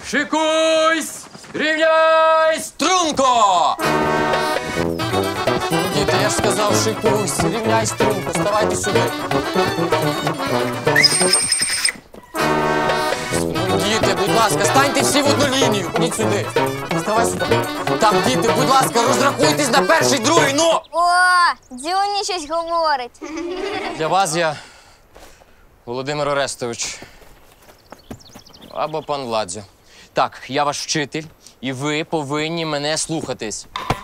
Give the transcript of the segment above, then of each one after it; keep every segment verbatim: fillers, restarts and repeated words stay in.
Шикуйсь! Рівняй струнко! Діти, я ж сказав, шикуйсь, рівняй струнко, ставайте сюди. Діти, будь ласка, станьте всі в одну лінію. Ходіть сюди. Ставай сюди. Так, діти, будь ласка, розрахуйтесь на перший, другий, ну! О, Дзюні щось говорить. Для вас я Володимир Орестович. Або пан Владзо. Так, я ваш вчитель, і ви повинні мене слухатись.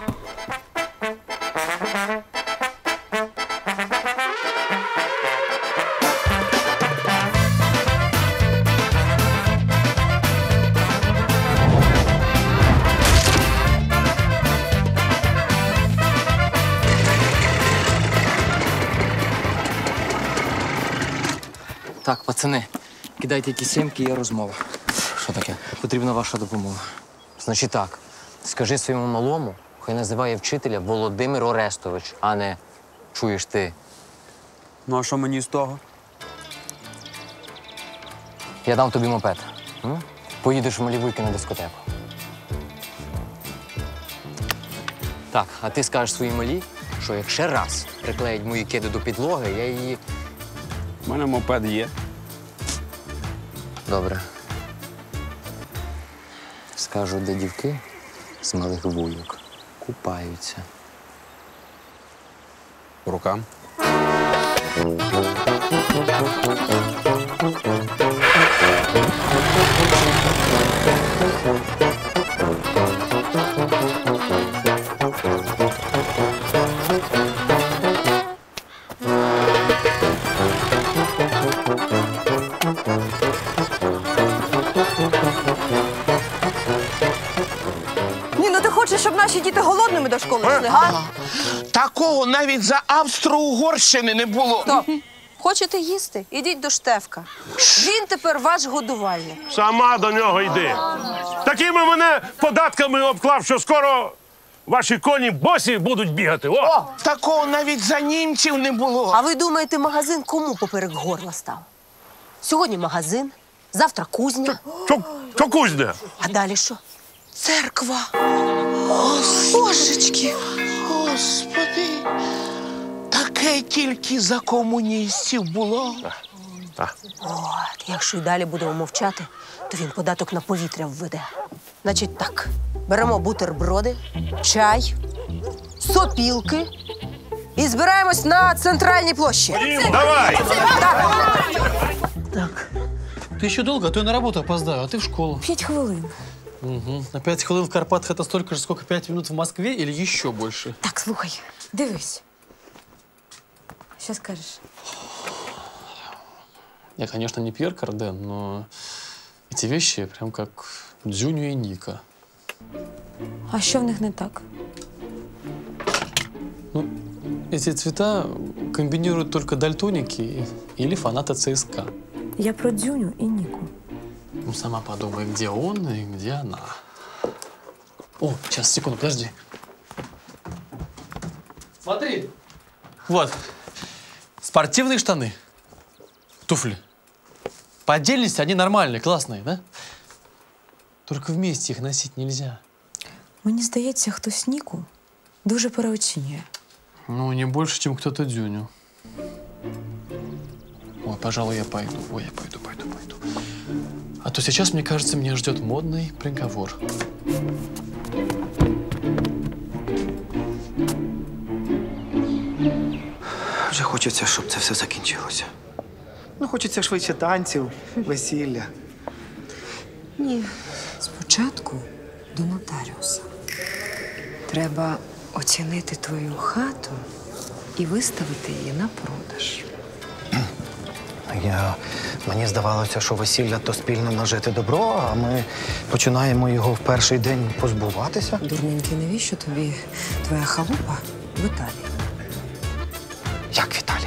Так, пацани, кидайте ті сімки, є розмова. Що таке? Потрібна ваша допомога. Значить так, скажи своєму малому, хай називає вчителя Володимир Орестович, а не чуєш ти. Ну, а що мені з того? Я дам тобі мопед. М? Поїдеш в Малівуйки на дискотеку. Так, а ти скажеш своїй малі, що як ще раз приклеїть мої киди до підлоги, я її... У мене мопед є. Добре. Скажу, де дівки з малих вуйок купаються. По рукам. Ні, ну ти хочеш, щоб наші діти голодними до школи йшли, га? Такого навіть за Австро-Угорщини не було. Стоп. Хочете їсти? Ідіть до Штефка. Він тепер ваш годувальник. Сама до нього йди. Такими мене податками обклав, що скоро ваші коні босі будуть бігати. О! О, такого навіть за німців не було. А ви думаєте, магазин кому поперек горла став? Сьогодні магазин, завтра кузня, Що, що кузня? а далі що? Церква. Божечки. Господи, таке тільки за комуністів було. От, якщо й далі будемо мовчати, то він податок на повітря введе. Значить так, беремо бутерброди, чай, сопілки і збираємось на центральній площі. Давай! Ты еще долго, а то я на работу опоздаю, а ты в школу. П'ять хвилин. Угу. На пять хвилин в Карпатах это столько же, сколько пять минут в Москве или еще больше? Так, слухай, дивись. Що скажеш? Я, конечно, не Пьер Карден, но эти вещи прям как Дзюню и Ника. А що в них не так? Ну, эти цвета комбинируют только дальтоники или фанаты ЦСКА. Я про Дзюню і Ніку. Ну, сама подумай, где он и где она. О, сейчас, секунду, подожди. Смотри. Вот. Спортивные штаны. Туфли. По отдельности они нормальные, классные, да? Только вместе их носить нельзя. Мені здається, хтось Ніку дуже переоцінює. Ну, не больше, чем кто-то Дзюню. Ой, пожалуй, я пойду. Ой, я пойду, пойду, пойду. А то сейчас, мне кажется, меня ждет модный приговор. Вже хочеться, щоб це все закінчилося. Ну, хочеться швидше танців, весілля. Ні. Спочатку до нотаріуса. Треба оцінити твою хату і виставити її на продаж. Я... Мені здавалося, що весілля – то спільно нажити добро, а ми починаємо його в перший день позбуватися. Дурненький, навіщо тобі твоя халупа в Італії? Як в Італії?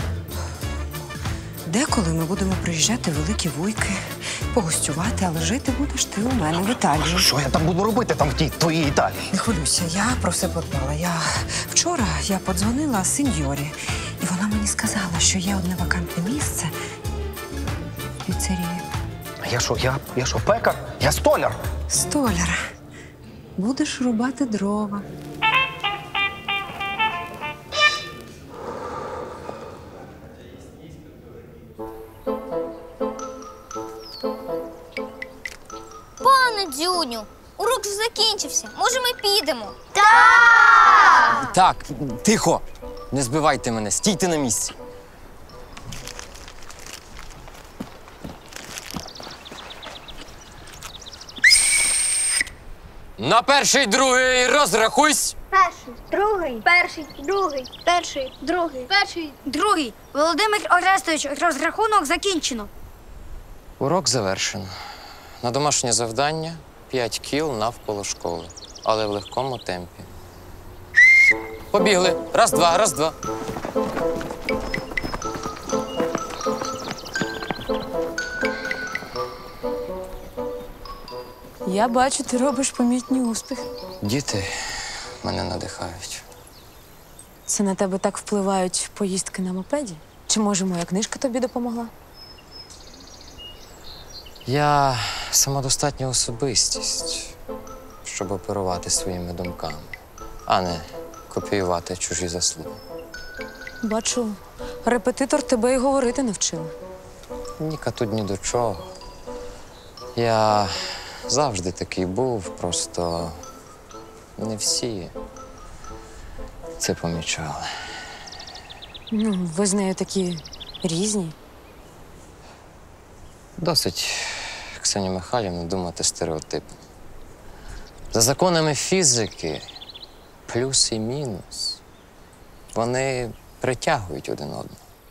Деколи ми будемо приїжджати великі вуйки, погостювати, але жити будеш ти у мене в Італії. Що я там буду робити там в тій твоїй Італії? Не хвилюйся, я про все подбала. Я вчора я подзвонила сеньорі, і вона мені сказала, що є одне вакантне місце в піцерії. Я що, я, я що, пекар? Я столяр. Столяр. Будеш рубати дрова. Пане Дзюню, урок вже закінчився. Може, ми підемо? Так, тихо! Не збивайте мене, стійте на місці. На перший, другий розрахуйсь. Перший, другий, перший, другий, перший, другий, перший, другий. Володимир Орестович, розрахунок закінчено. Урок завершено. На домашнє завдання п'ять кіл навколо школи, але в легкому темпі. Побігли. Раз, два, раз, два. Я бачу, ти робиш помітні успіхи. Діти мене надихають. Це на тебе так впливають поїздки на мопеді? Чи, може, моя книжка тобі допомогла? Я самодостатня особистість, щоб оперувати своїми думками, а не копіювати чужі заслуги. Бачу, репетитор тебе й говорити не вчив. Ніка тут ні до чого. Я завжди такий був, просто не всі це помічали. Ну, ви з нею такі різні. Досить, Ксенія Михайлівна, думати стереотипно. За законами фізики плюс і мінус, вони притягують один одного.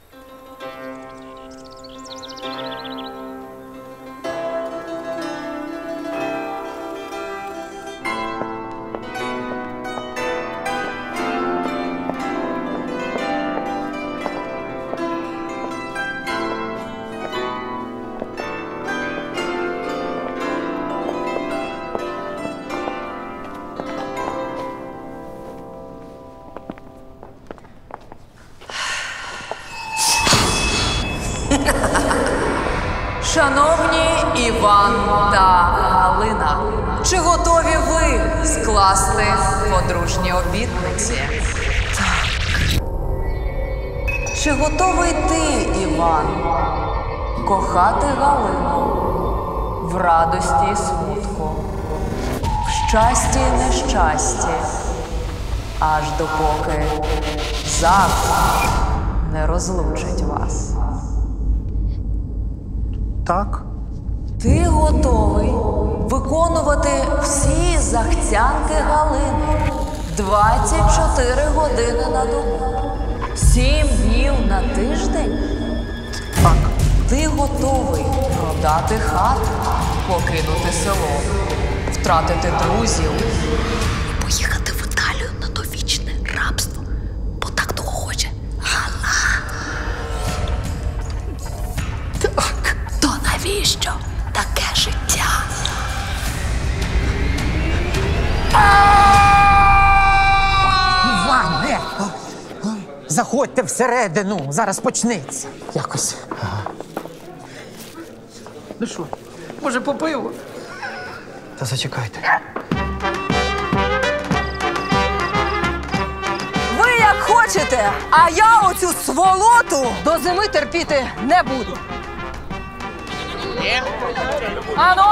Шановні Іван та Галина, чи готові ви скласти подружні обітниці? Так. Чи готовий ти, Іван, кохати Галину в радості і смутку, в щасті і нещасті, аж допоки закон не розлучить вас? Так. Ти готовий виконувати всі захцянки Галини двадцять чотири години на добу, сім днів на тиждень? Так. Ти готовий продати хату, покинути село, втратити друзів, поїхати в Італію на довічне рабство, бо так того хоче Галина? Так. То навіщо таке життя? Іване! Заходьте всередину, зараз почнеться. Якось. Ну що, може, по пиву? Та зачекайте. Ви як хочете, а я оцю сволоту до зими терпіти не буду. Ану!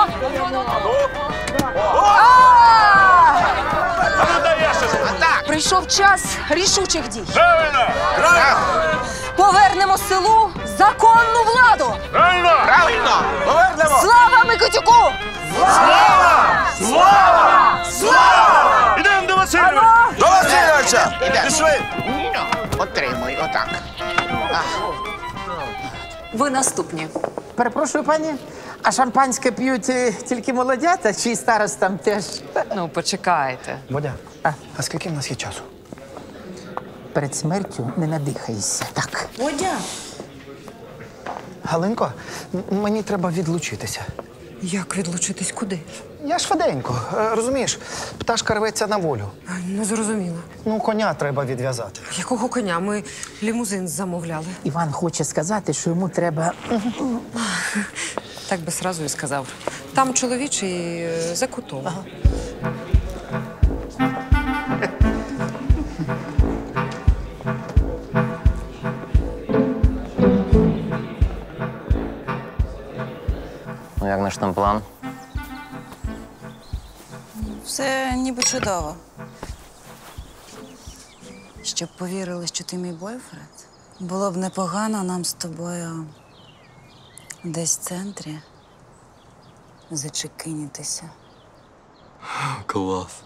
Прийшов час рішучих дій. Правильно! Повернемо селу законну владу. Правильно! Правильно! Повернемо! Слава Микитюку! Слава! Слава! Слава! Ідемо до Васильовича! До Васильовича! Пішли! Ну, отримуй, отак. Ви наступні. Перепрошую, пані, а шампанське п'ють е, тільки молодята чи й старостам теж? Ну, почекайте. Бодя, а, а скільки в нас є часу? Перед смертю не надихайся. Так. Водя! Галинко, м- мені треба відлучитися. Як відлучитись куди? Я швиденько, е, розумієш, пташка рветься на волю. Не зрозуміло. Ну, коня треба відв'язати. Якого коня? Ми лімузин замовляли. Іван хоче сказати, що йому треба Так би сразу і сказав. Там чоловічий е, за кутом. Ага. Ну, як наш там план? Все ніби чудово. Щоб повірили, що ти мій бойфренд, було б непогано нам з тобою десь в центрі зачекинітися. Клас.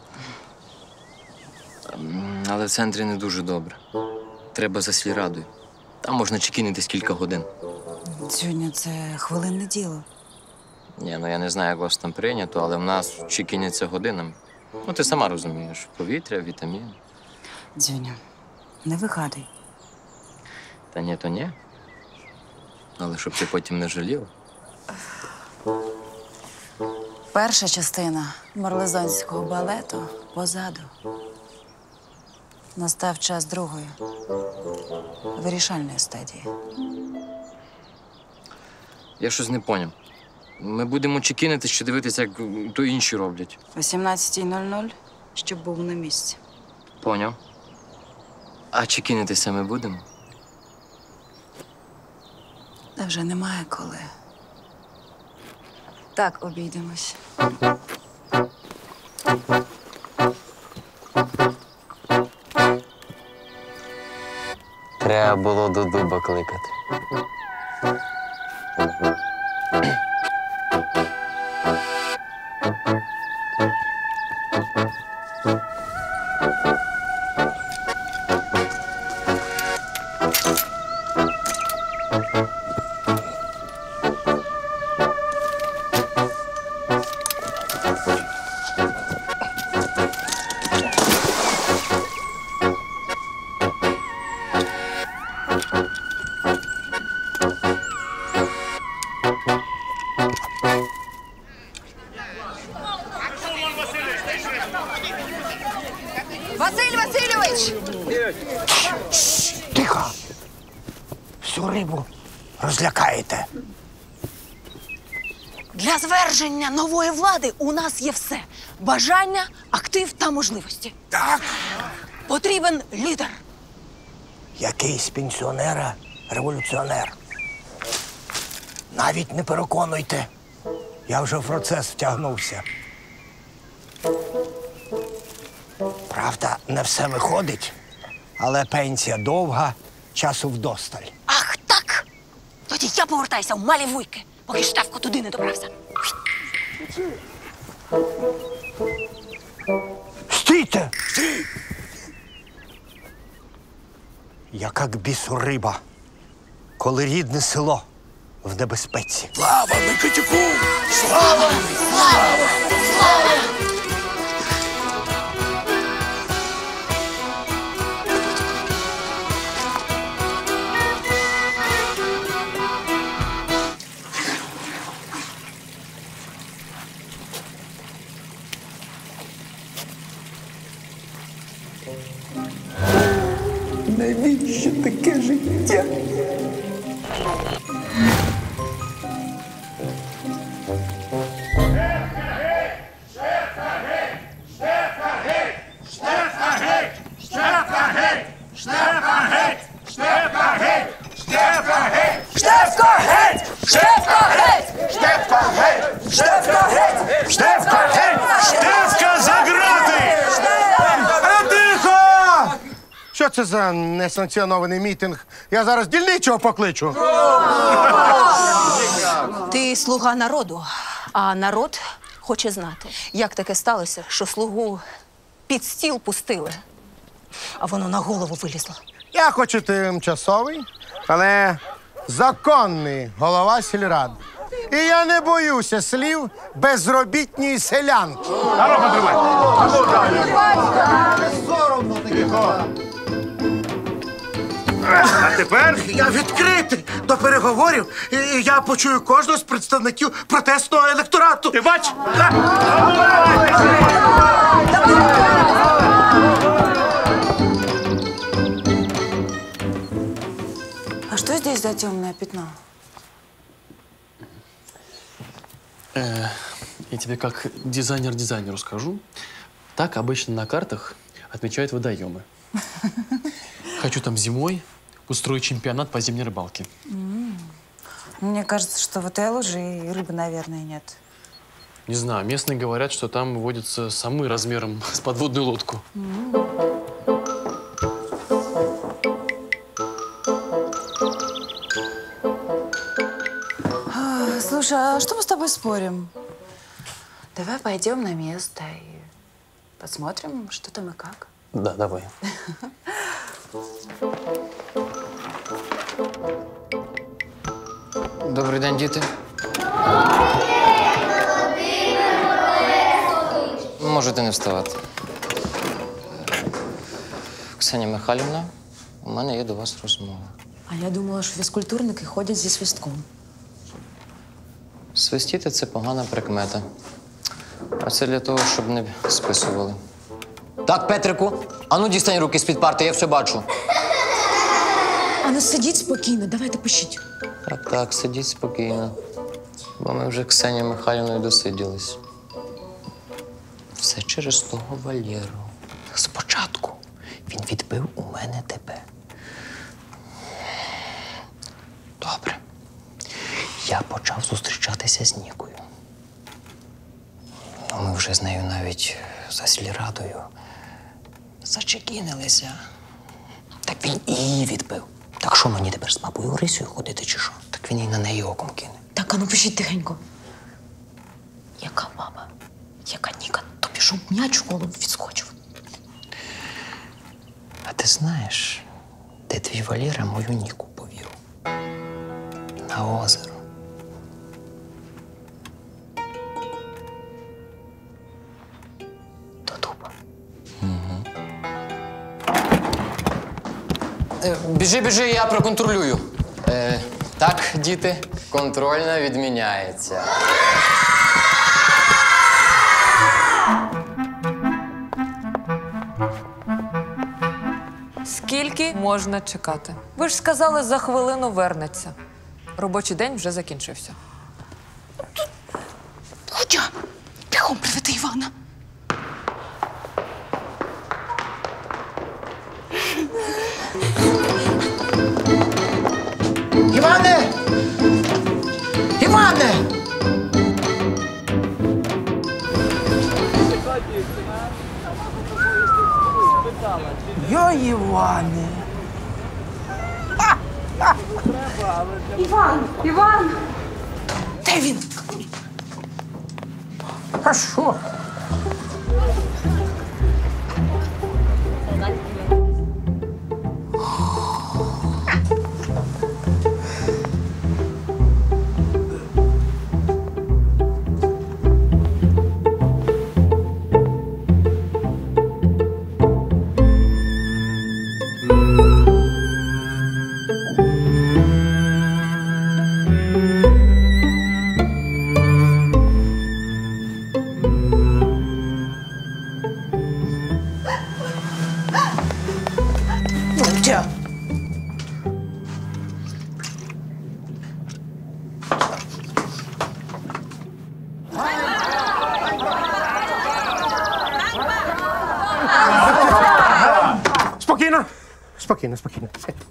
Ем, Але в центрі не дуже добре. Треба за сільрадою. Там можна чекінитись кілька годин. Сьогодні це хвилинне діло. Ні, ну я не знаю, як у вас там прийнято, але в нас чекіняться годинами. Ну, ти сама розумієш. Повітря, вітаміни. Дзюня, не вигадуй. Та ні, то ні. Але щоб ти потім не жаліла. Перша частина марлезонського балету позаду. Настав час другої, вирішальної стадії. Я щось не поняв. Ми будемо чекінитись чи дивитися, як то інші роблять. О сімнадцятій нуль нуль, щоб був на місці. Поняв. А чекінитися ми будемо? Та вже немає коли. Так обійдемось. Треба було до дуба кликати. Василь Васильович! Тихо! Всю рибу розлякаєте. Для зверження нової влади у нас є все: бажання, актив та можливості. Так. Потрібен лідер. Якийсь пенсіонера революціонер. Навіть не переконуйте. Я вже в процес втягнувся. Правда, не все виходить, але пенсія довга, часу вдосталь. Ах, так! Тоді я повертаюся в малі вуйки, поки Штефко туди не добрався. Стійте! Стій! Яка к бісу риба, коли рідне село в небезпеці. Слава Микитюку! Слава! Слава! Слава! Навіщо таке життя? Штефко геть! Штефко геть! Штефко геть! Штефко геть! Штефко геть! Штефка за грати! А тихо! Що це за несанкціонований мітинг? Я зараз дільничого покличу. Ти слуга народу, а народ хоче знати, як таке сталося, що слугу під стіл пустили, а воно на голову вилізло. Я хочу тимчасовий, але законний голова сільради. І я не боюся слів безробітньої селянки. Соромно таке. А тепер Я відкритий до переговорів, і я почую кожного з представників протестного електорату. ти бач? А что здесь за темное пятно? Э, я тебе как дизайнер дизайнеру скажу. Так обычно на картах отмечают водоемы. Хочу там зимой устроить чемпионат по зимней рыбалке. М. Мне кажется, что в этой луже и рыбы, наверное, нет. Не знаю, местные говорят, что там водятся самы размером с подводную лодку. А, слушай, а что мы с тобой спорим? Давай пойдем на место и посмотрим, что там и как. Да, давай. Добрий день, діти. Можете не вставати. Ксенія Михайлівна, у мене є до вас розмова. А я думала, що фізкультурники ходять зі свистком. Свистіти – це погана прикмета. А це для того, щоб не списували. Так, Петрику, ану дістань руки з-під парти, я все бачу. А ну сидіть спокійно, давайте пишіть. Так, так, сидіть спокійно. Бо ми вже Ксенією Михайлівною досиділись. Все через того Валєру. Спочатку він відбив у мене тебе. Добре. Я почав зустрічатися з Нікою. Ну, ми вже з нею навіть за сільрадою зачекінилися. Так він і її відбив. Так що мені тепер з бабою Орисею ходити чи що? Так він і на неї оком кине. Так, а ну пишіть тихенько. Яка баба? Яка Ніка? Тобі щоб м'яч в голову відскочив. А ти знаєш, де твій Валєра мою Ніку повів? На озеро. До дуба. Угу. Е, біжи, біжи, я проконтролюю. Е, так, діти, контрольна відміняється. Скільки можна чекати? Ви ж сказали, за хвилину вернеться. Робочий день вже закінчився. Хоча, бігом приведи Івана. Іване! Іване! Йо, Іване! Іван! Іван! Де він? А що? Тя. Спокійно, спокійно, спокійно.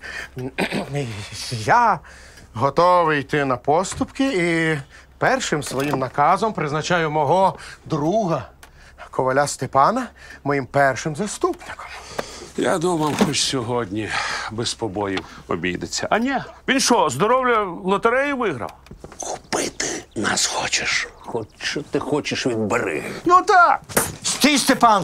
Я готовий йти на поступки і першим своїм наказом призначаю мого друга Коваля Степана моїм першим заступником. Я думав, хоч сьогодні без побоїв обійдеться. А ні, він що, здоров'я в лотереї виграв? Купити нас хочеш. Хоч що ти хочеш, відбери. Ну так. Стій, Степан!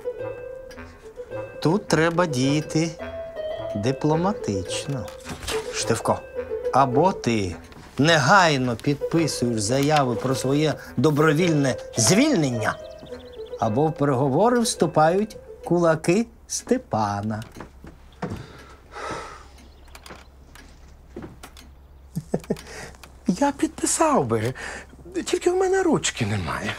Тут треба діяти дипломатично. Штивко, або ти негайно підписуєш заяви про своє добровільне звільнення, або в переговори вступають кулаки Степана. Я підписав би, тільки в мене ручки немає.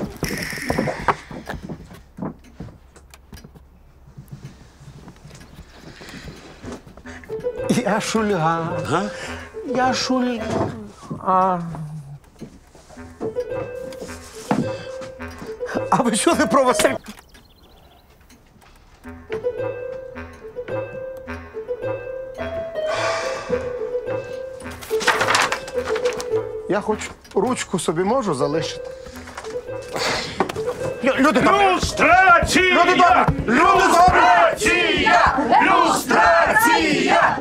Я шульга. Га? Я шульга. А... А ви чули про Василь? Я хоч ручку собі можу залишити. Лю- Люди добрі! Люстрація! Люди добрі! Люди добрі! Люстрація! Люстрація!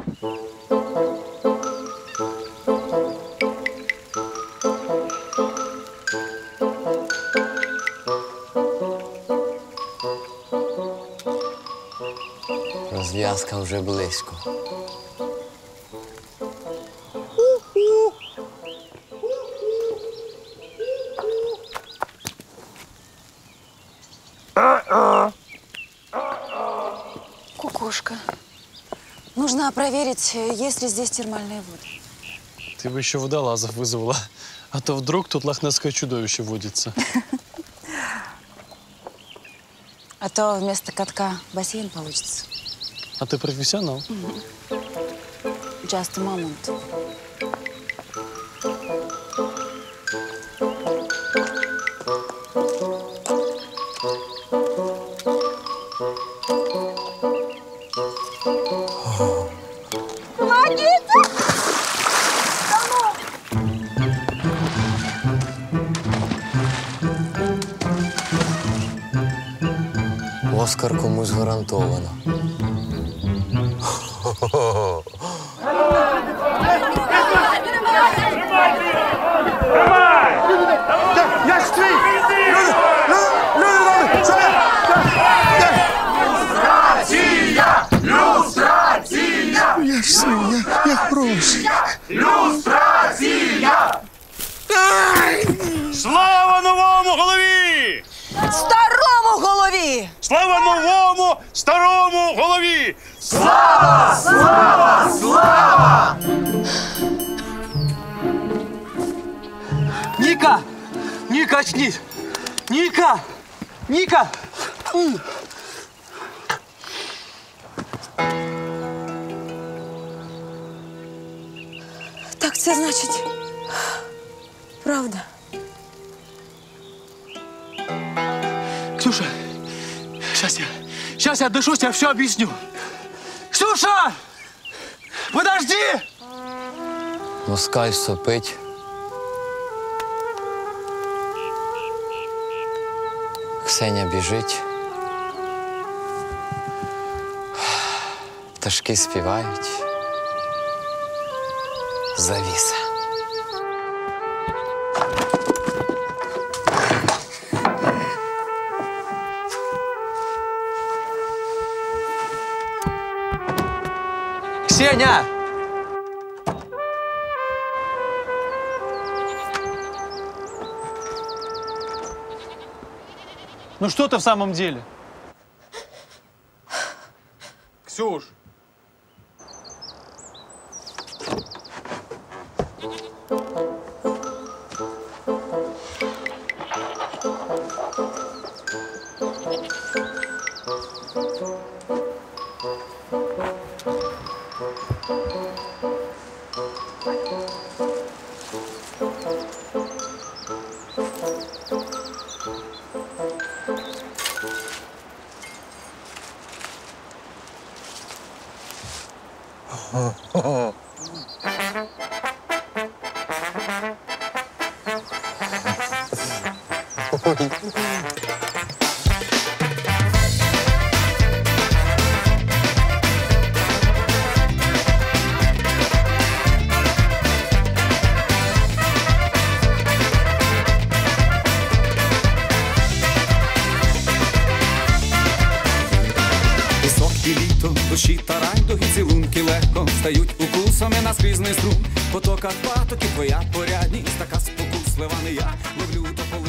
Розв'язка вже близько. Кукушка. Нужно проверить, есть ли здесь термальные воды. Ты бы еще водолазов вызвала, а то вдруг тут лохнесское чудовище водится. А то вместо катка бассейн получится. А ты профессионал. Just a moment. Оскар комусь гарантовано. Я ж твій! Люди! Люди добрі! Це я! Люстрація! Люстрація! Я ж свій, я, я хороший. Люстрація! Слава новому голові! Старому голові! Слава новому старому голові! Слава! Слава! Слава! Ника! Ника, очнись! Ника! Ника! М. Так це значить, правда. Ксюша, сейчас я, сейчас я дышусь, я все объясню. Ксюша! Подожди! Москаль сопить. Ксеня біжить. Пташки співають. Завіса. Ксения! Ну что ты в самом деле? Ксюш! Пісок і літо, дощі та райдуги, цілунки легко стають укусами наскрізний струм. В потоках патоки твоя порядність, така спокуслива не я ловлю та полину.